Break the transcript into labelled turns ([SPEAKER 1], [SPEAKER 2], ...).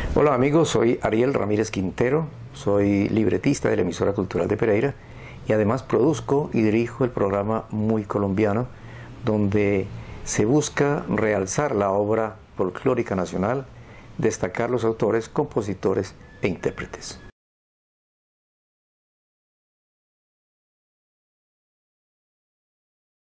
[SPEAKER 1] Hola amigos, soy Ariel Ramírez Quintero, soy libretista de la emisora cultural de Pereira y además produzco y dirijo el programa Muy Colombiano, donde se busca realzar la obra folclórica nacional, destacar los autores, compositores e intérpretes.